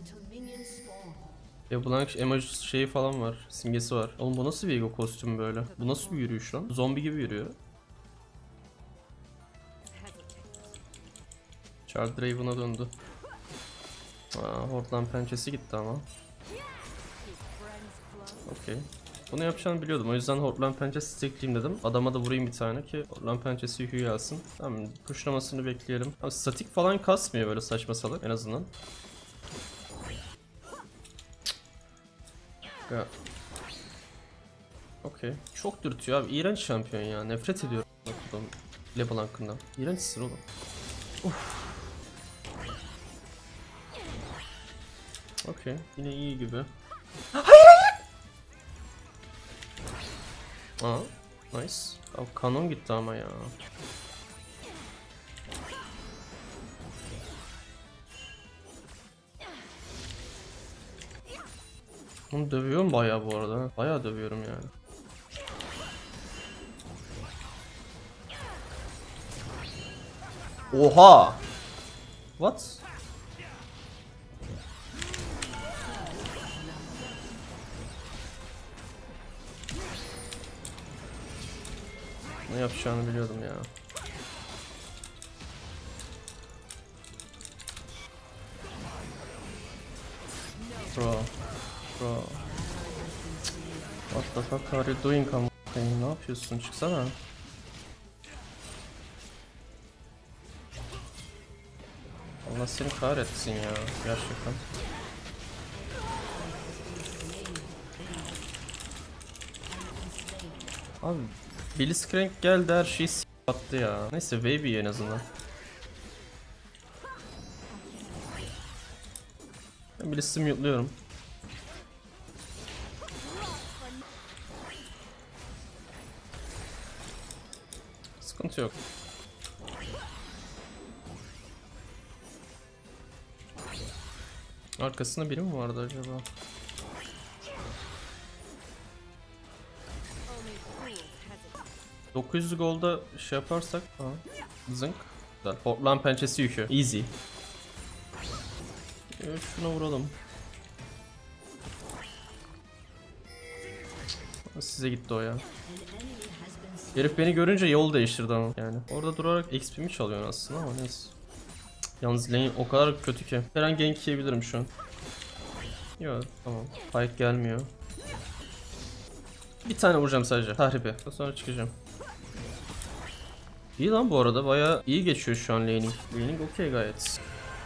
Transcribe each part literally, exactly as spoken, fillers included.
LeBlanc emoji şeyi falan var. Simgesi var. Oğlum bu nasıl bir ego kostümü böyle? Bu nasıl bir yürüyüş lan? Zombi gibi yürüyor. Charles Draven'a döndü. Aa, Hortland pençesi gitti ama. Okey. Bunu yapacağını biliyordum. O yüzden Hortland pençesi stackleyeyim dedim. Adama da vurayım bir tane ki Hortland pençesi yükü gelsin. Tamam, pushlamasını bekleyelim. Abi statik falan kasmıyor böyle saçma salak en azından. Ya. Okey. Çok dürtüyor abi. İğrenç şampiyon ya. Nefret ediyorum LeBlanc'ından. İğrençsin oğlum. Uf. Okey. Yine iyi gibi. Hayır hayır. Aa. Nice. Abi kanon gitti ama ya. Onu dövüyorum bayağı bu arada. Bayağı dövüyorum yani. Oha! What? Ne yapacağını biliyordum ya. Bro. Bro. What the fuck are you doing? Ne yapıyorsun? Çıksana. Allah seni kahretsin ya. Gerçekten. Abi Blitzcrank geldi her şeyi s*** attı ya. Neyse Baby en azından. Ben Blitz'i mute'luyorum. Sıkıntı yok. Arkasında biri mi vardı acaba? dokuz yüz golda şey yaparsak, ha, zınk. Güzel. Hortland pençesi yükü. Easy. Evet, şuna vuralım. Size gitti o ya. Herif beni görünce yol değiştirdi ama yani. Orada durarak X P'mi çalıyor aslında ama neyse. Yalnız lane o kadar kötü ki. Her an gank yiyebilirim şu an. Yok tamam. Fight gelmiyor. Bir tane vuracağım sadece. Tahribi. Sonra çıkacağım. İyi lan bu arada. Bayağı iyi geçiyor şu an laning. Laning okey gayet.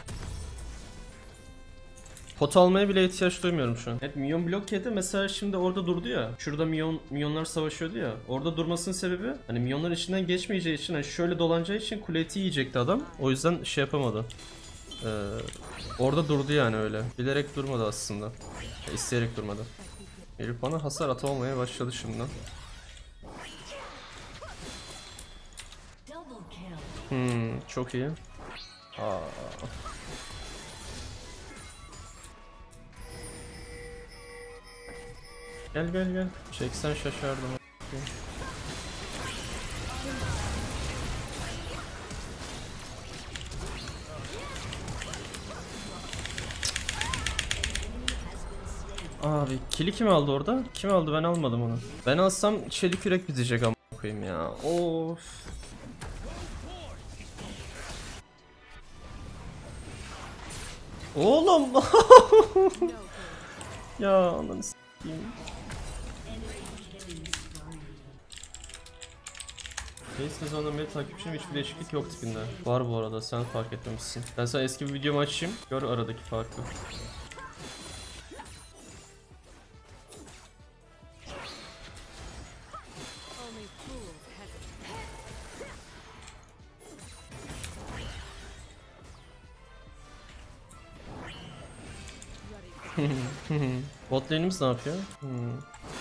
Pot almaya bile ihtiyaç duymuyorum şu an. Evet, minyon blok yedi. Mesela şimdi orada durdu ya. Şurada minyon, minyonlar savaşıyordu ya. Orada durmasının sebebi hani minyonlar içinden geçmeyeceği için, hani şöyle dolanacağı için kuleti yiyecekti adam. O yüzden şey yapamadı. Ee, orada durdu yani öyle. Bilerek durmadı aslında. Ya, isteyerek durmadı. Herif bana hasar atamamaya başladı şimdiden. Hmm, çok iyi. Aa. Gel gel gel. Çeksen şaşardım. Abi kili kim aldı orada? Kim aldı? Ben almadım onu. Ben alsam çelik yürek bitecek ama koyayım ya. Of. Oğlum. Ya ananı s**eyim. Yeni sezonda meta takipçim hiçbir değişiklik yok tipinde. Var bu arada, sen fark etmemişsin. Ben sana eski bir videomu açayım. Gör aradaki farkı. Bot lane'imiz ne yapıyor? Hmm.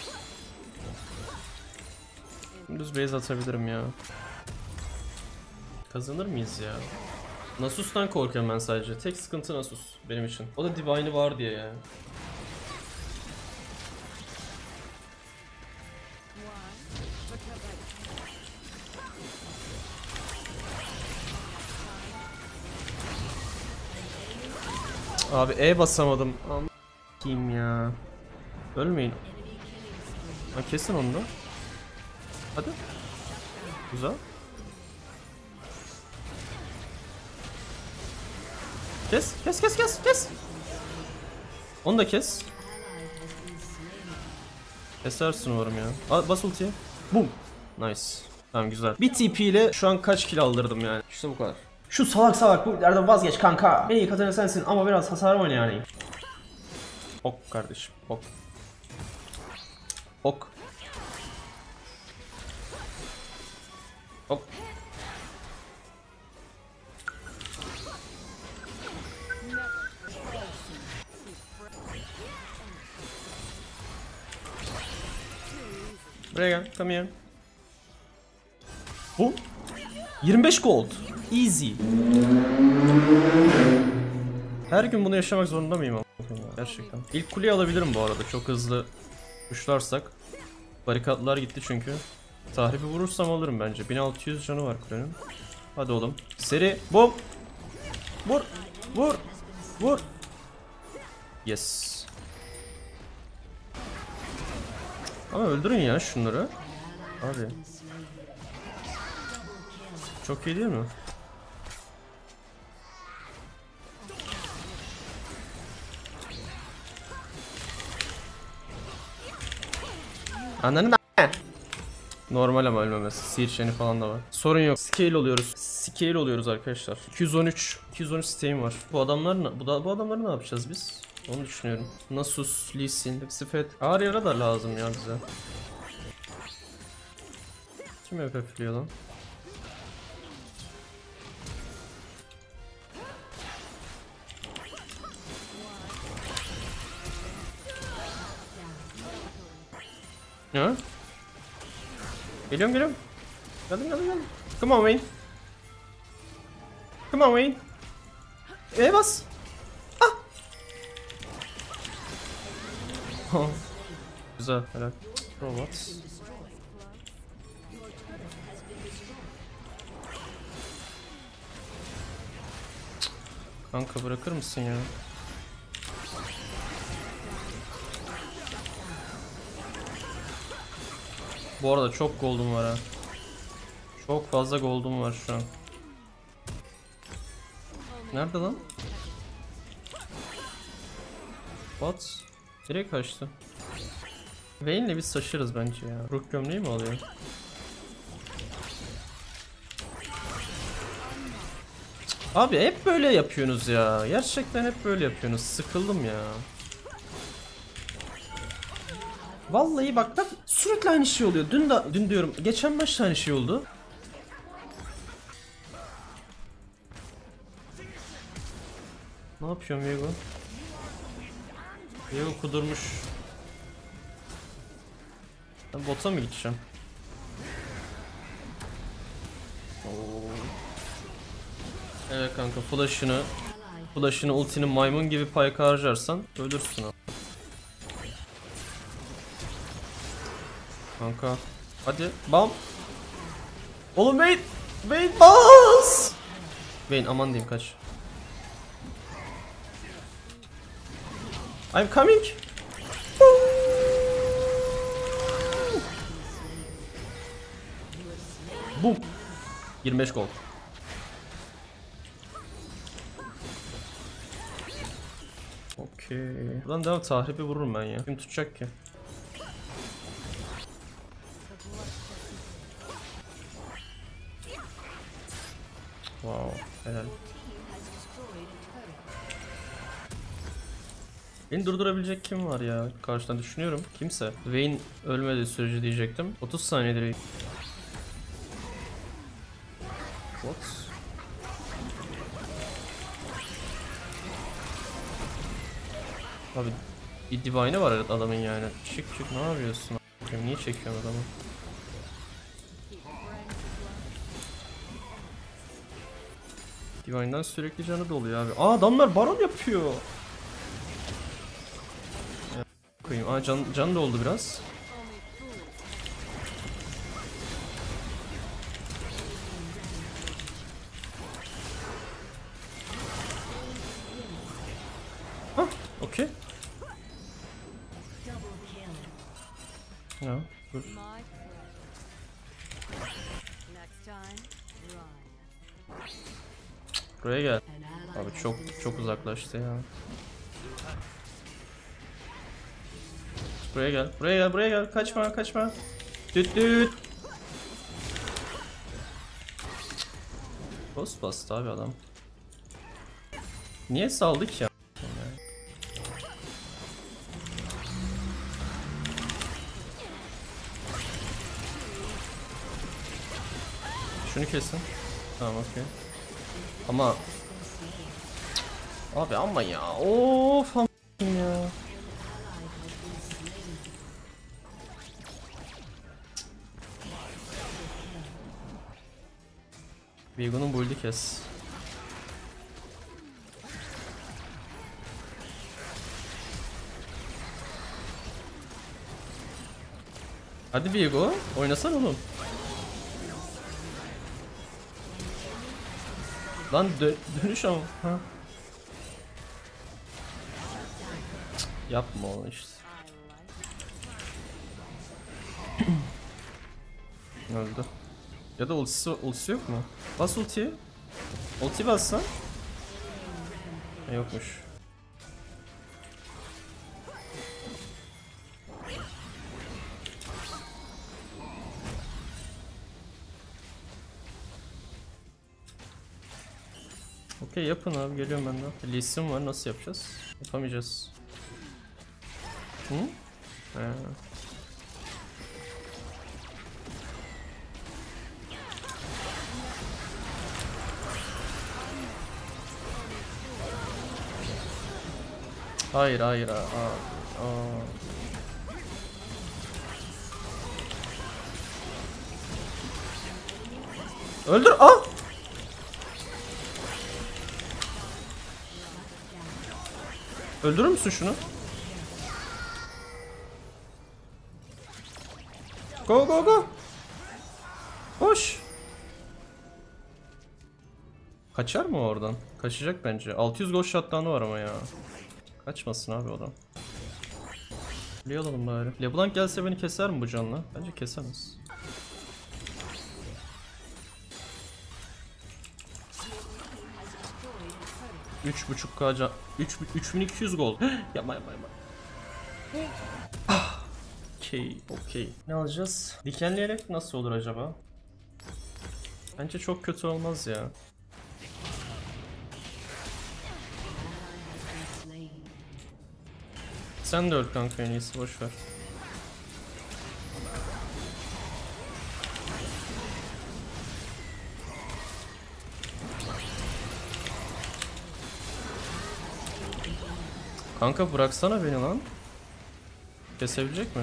Düz base atabilirim ya. Kazanır mıyız ya? Nasus'tan korkuyorum ben sadece. Tek sıkıntı Nasus benim için. O da Divine'ı var diye ya. Abi E basamadım. Kim ya? Ölmeyin. Ha, kesin onu da. Hadi. Güzel. Kes, kes, kes, kes, kes. Onu da kes. Kesersin umarım ya. Al, bas ultiye. Boom. Nice. Tamam, güzel. Bir T P ile şu an kaç kill aldırdım yani. İşte bu kadar. Şu salak salak bu derden vazgeç kanka. En iyi Katarina sensin ama biraz hasar oyna yani. Ok kardeşim, ok. Ok. Ok. Buraya gel, come here. Bu yirmi beş gold. Easy. Her gün bunu yaşamak zorunda mıyım ama? Gerçekten. İlk kuleyi alabilirim bu arada. Çok hızlı kuşlarsak. Barikatlar gitti çünkü. Tahribi vurursam alırım bence. bin altı yüz canı var kulenin. Hadi oğlum. Seri. Bom. Vur. Vur. Vur. Yes. Ama öldürün ya şunları. Abi. Çok iyi değil mi? Ananı da. Normal ama ölmemesi. Sihir şeni falan da var. Sorun yok. Scale oluyoruz. Scale oluyoruz arkadaşlar. iki yüz on üç. iki yüz on üç steam var. Bu adamlar ne? Bu, da, bu adamları ne yapacağız biz? Onu düşünüyorum. Nasus, Lee Sin, hepsi fed. Ağır yara da lazım ya bize. Kim F F'liyor lan? Ya? Geliyorum geliyorum. Geldim geldim geldim. Come on Wayne. Come on Wayne. E bas. Ah. Güzel. Helal. Robot. Kanka bırakır mısın ya? Bu arada çok gold'um var ha. Çok fazla gold'um var şu an. Nerede lan? What? Direkt kaçtı. Vayne'le biz taşırız bence ya. Ruh gömleği mi alıyor? Abi hep böyle yapıyorsunuz ya. Gerçekten hep böyle yapıyorsunuz. Sıkıldım ya. Vallahi bak bak sürekli aynı şey oluyor. Dün de dün diyorum. Geçen maçta aynı şey oldu. Ne yapıyorum Viego? Viego kudurmuş. Ben bota mı gideceğim? Oo. Evet kanka flash'ını flash'ını ultini maymun gibi payka harcarsan ölürsün abi. Kanka hadi bam. Oğlum Vayne Vayne bas. Vayne aman diyeyim kaç. I'm coming. Boom. yirmi beş gol. Okey. Buradan devam tahribi vururum ben ya. Kim tutacak ki? Wow. Helal. Beni durdurabilecek kim var ya? Karşıdan düşünüyorum. Kimse. Vayne ölmediği sürece diyecektim. otuz saniye direkt. What? Abi bir divine'ı var adamın yani. Çık çık ne yapıyorsun? Niye çekiyorsun adamı? Divine'dan sürekli canı doluyor abi. Aa adamlar baron yapıyor. Koyayım. Aa can, can da oldu biraz. Okey. Ya dur. Buraya gel. Abi çok çok uzaklaştı ya. Buraya gel. Buraya gel. Buraya gel. Kaçma, kaçma. Düt düt. Ghost bastı abi adam. Niye saldık ya? Şunu kesin. Tamam, okey. Ama abi ama ya. Of am ya. Vigo'nun build'i kes. Hadi Vigo, oynasan oğlum. Lan dö dönüş ama. Ha. Yapma onu işte. Öldü. Ya da ultisi, ultisi yok mu? Bas ultiyi. Ulti bassan. Ha, yokmuş. Okey, yapın abi, geliyorum ben de. Lee Sin var, nasıl yapacağız? Yapamayacağız. Hı? He. Hayır hayır aa, aa. Öldür, ah! Öldürür müsün şunu? Go go go. Koş. Kaçar mı oradan? Kaçacak bence. altı yüz gol shotdown'u var ama ya. Kaçmasın abi oradan. Kuleyi alalım bari. LeBlanc gelse beni keser mi bu canla? Bence kesemez. üç buçuk K can. üç bin iki yüz gol. Yapma yapma yapma. Ah. Okey, okey. Ne alacağız? Dikenleyerek nasıl olur acaba? Bence çok kötü olmaz ya. Sen de öl kanka, en iyisi, boşver. Kanka bıraksana beni lan. Kesebilecek mi?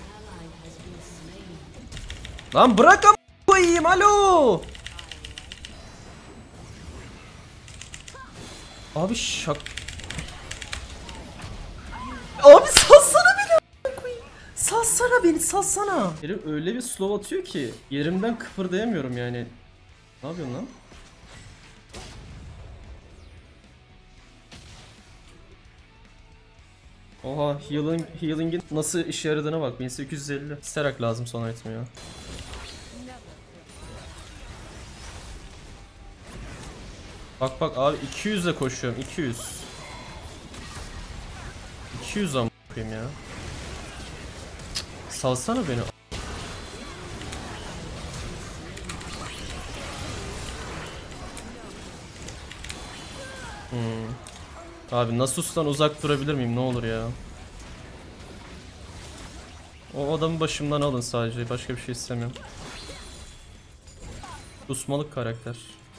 Lan bırak am koyayım, alo. Abi şak. Abi salsana beni koyayım. Salsana beni, salsana. Herif öyle bir slow atıyor ki yerimden kıpırdayamıyorum yani. Ne yapıyorsun lan? Oha, healing, healing'in nasıl işe yaradığına bak. bin sekiz yüz elli. Sterak lazım son item ya. Bak bak abi, iki yüzle koşuyorum, iki yüz. iki yüz ama koyayım ya. Salsana beni. Hmm. Abi Nasus'tan uzak durabilir miyim, ne olur ya. O adamı başımdan alın sadece, başka bir şey istemiyorum. Susmalık karakter.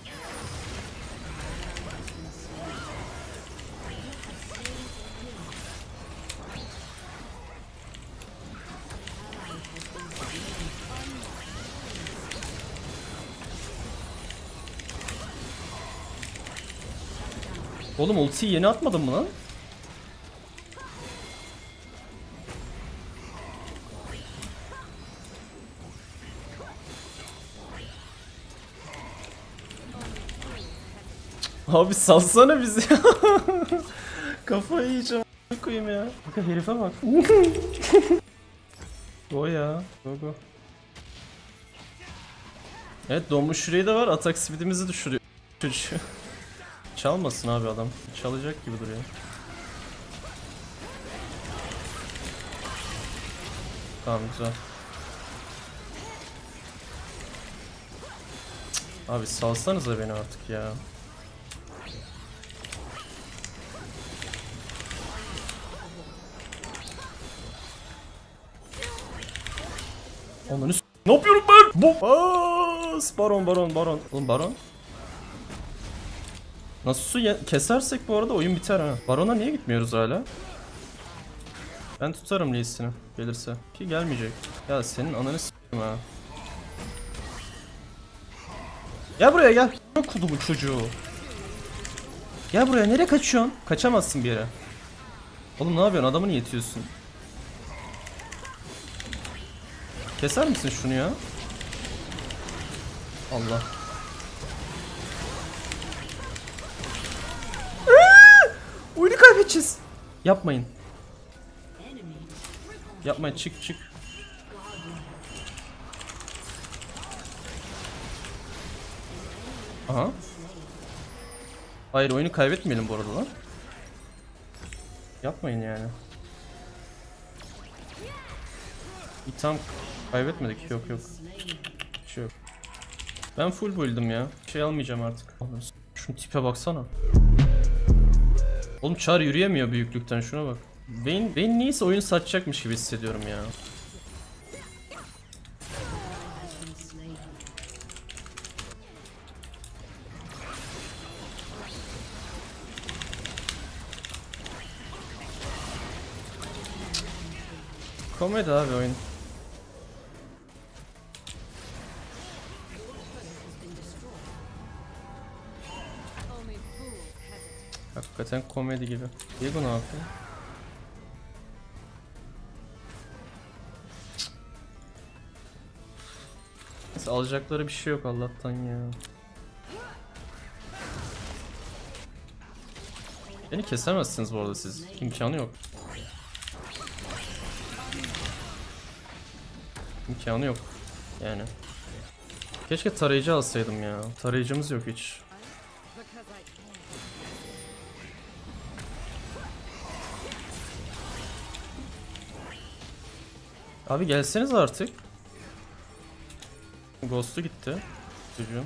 Oğlum ultiyi yeni atmadın mı lan? Abi salsana bizi. Kafayı yiyeceğim. koyayım ya. Bakın herife bak. Go ya. Go go. Evet, donmuş şurayı da var. Atak speed'imizi düşürüyor. Çalmasın abi adam. Çalacak gibi duruyor. Tamam, güzel. Abi salsanıza beni artık ya. Onları s*** ne yapıyorum ben? Bu Bas! Baron baron baron. Oğlum baron. Nasıl kesersek bu arada oyun biter ha. Baron'a niye gitmiyoruz hala? Ben tutarım Lee'sini gelirse. Ki gelmeyecek. Ya senin ananı s***im ha. Gel buraya gel. Çok kudu bu çocuğu. Gel buraya, nereye kaçıyorsun? Kaçamazsın bir yere. Oğlum ne yapıyorsun? Adamı niye itiyorsun? Keser misin şunu ya? Allah. Oyunu kaybedeceğiz. Yapmayın. Yapmayın, çık çık. Aha. Hayır, oyunu kaybetmeyelim bu arada lan. Yapmayın yani. Bir tam kaybetmedik, yok yok. Bir şey yok. Ben full build'im ya. Şey almayacağım artık. Şunun tipe baksana. Oğlum Char yürüyemiyor büyüklükten, şuna bak. Ben ben niyeyse oyun satacakmış gibi hissediyorum ya. Komedi abi oyun. Hakikaten komedi gibi. Diego ne yapıyor? Neyse, alacakları bir şey yok Allah'tan ya. Beni kesemezsiniz bu arada siz. İmkanı yok. İmkanı yok. Yani. Keşke tarayıcı alsaydım ya. Tarayıcımız yok hiç. Abi gelseniz artık. Ghost'u gitti. Çocuğum.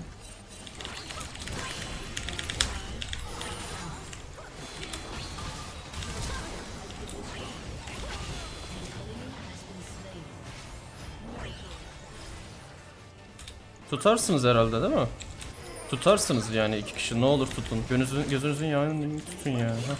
Tutarsınız herhalde değil mi? Tutarsınız yani iki kişi, ne olur tutun. Gözünüzün, gözünüzün yağını tutun ya. Heh.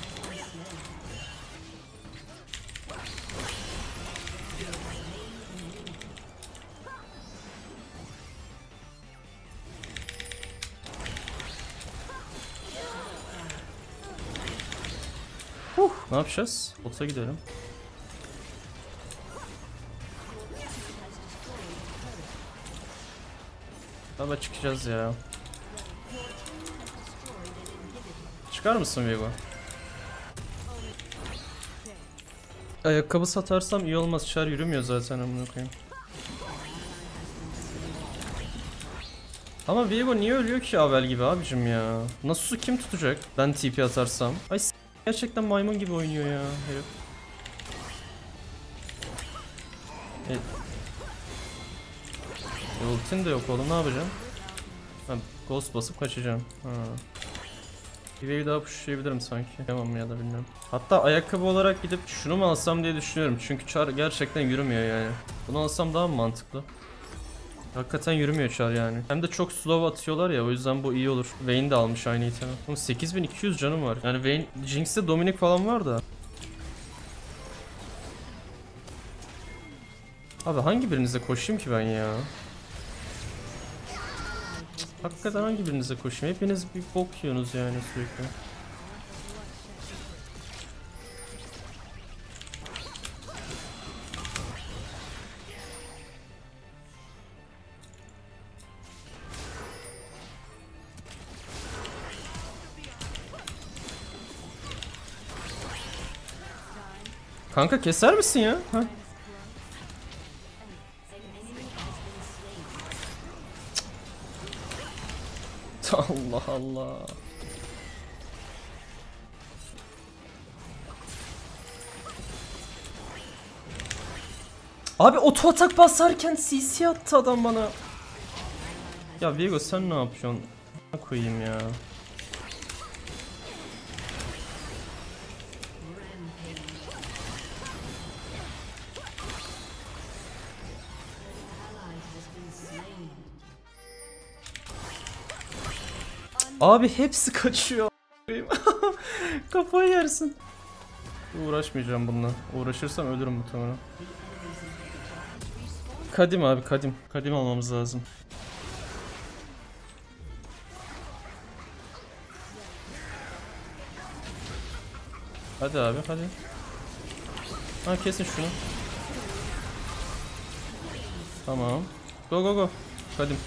Huh, ne yapacağız? Bota gidelim. Baba çıkacağız ya. Çıkar mısın Viego? Ayakkabı satarsam iyi olmaz. Char yürümüyor zaten, amına koyayım. Ama Viego niye ölüyor ki Avel gibi abicim ya? Nasus'u kim tutacak? Ben T P atarsam. Ay s***, gerçekten maymun gibi oynuyor ya herif. Evet. Ultin de yok oğlum, ne yapacağım? Ben ghost basıp kaçacağım. Ha. Bir wave daha pushlayabilirim sanki. Tamam ya da bilmiyorum. Hatta ayakkabı olarak gidip şunu mu alsam diye düşünüyorum. Çünkü Char gerçekten yürümüyor yani. Bunu alsam daha mı mantıklı? Hakikaten yürümüyor Char yani. Hem de çok slow atıyorlar ya, o yüzden bu iyi olur. Vayne de almış aynı itemi. Oğlum sekiz bin iki yüz canım var. Yani Vayne, Jinx'te Dominic falan var da. Abi hangi birinize koşayım ki ben ya? Hakikaten hangi birinize koşayım? Hepiniz bir bok yiyorsunuz yani sürekli. Kanka keser misin ya? Ha? Allah Allah. Abi oto atak basarken C C attı adam bana. Ya Viego sen ne yapıyorsun? Ne koyayım ya? Abi hepsi kaçıyor. Kafayı yersin. Uğraşmayacağım bununla. Uğraşırsam ölürüm muhtemelen. Kadim abi kadim. Kadim almamız lazım. Hadi abi hadi. Ha kesin şunu. Tamam. Go go go. Kadim.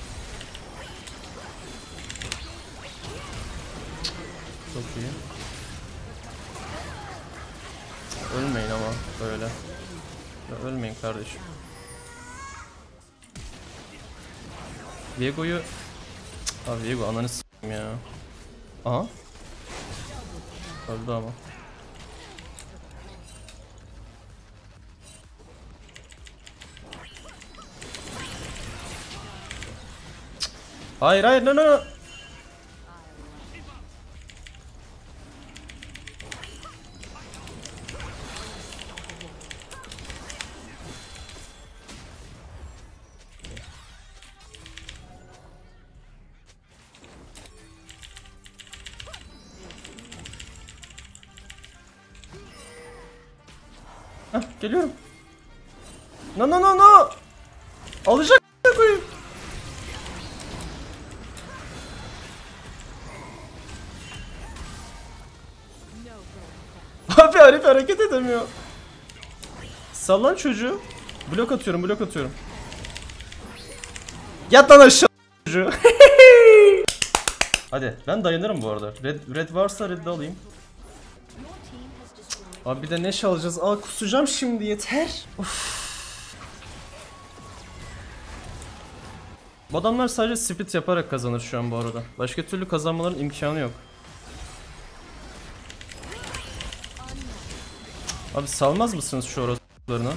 Çok iyi. Ölmeyin ama böyle. Ya ölmeyin kardeşim. Viego'yu... Abi Viego ananı s***im ya. Aha. Öldü ama. Hayır hayır no no no. Hah geliyorum. No no no no. Alacak koyayım. Abi Arif hareket edemiyor. Sallan çocuğu. Blok atıyorum blok atıyorum. Yat lan aşağı çocuğu. Hadi ben dayanırım bu arada. Red, red varsa red'i alayım. Abi bir de neş alacağız. Aa kusacağım şimdi yeter. Of. Bu adamlar sadece split yaparak kazanır şu an bu arada. Başka türlü kazanmaların imkanı yok. Abi salmaz mısınız şu orospularını?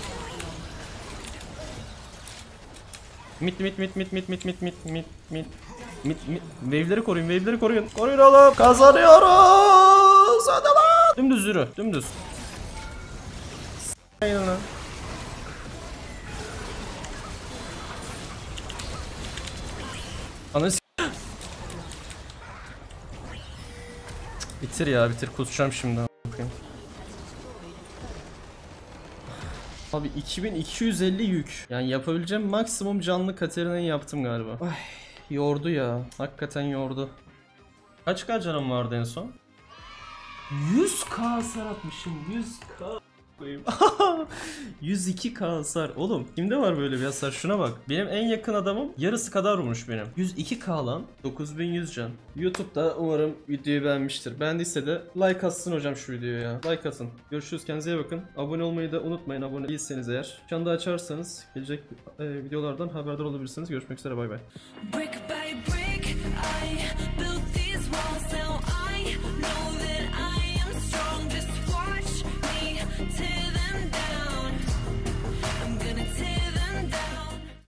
Mit mit mit mit mit mit mit mit mit mit mit mit wave'leri koruyun, wave'leri koruyun. Koruyun oğlum. Kazanıyoruz. Hadi lan. Dümdüz yürü, dümdüz. S*****. Lan. Ananı s***. Bitir ya, bitir. Kusacağım şimdi. Bakayım. Abi iki bin iki yüz elli yük. Yani yapabileceğim maksimum canlı Katarina'yı yaptım galiba. Ay, yordu ya. Hakikaten yordu. Kaç k canım vardı en son? yüz k hasar atmışım. yüz k koyayım. yüz iki k hasar. Oğlum kimde var böyle bir hasar? Şuna bak. Benim en yakın adamım yarısı kadar vurmuş benim. yüz iki k lan. dokuz bin yüz can. YouTube'da umarım videoyu beğenmiştir. Beğendiyse de like atsın hocam şu videoya ya. Like atın. Görüşürüz. Kendinize iyi bakın. Abone olmayı da unutmayın. Abone değilseniz eğer. Çanı da açarsanız gelecek e, videolardan haberdar olabilirsiniz. Görüşmek üzere. Bay bay.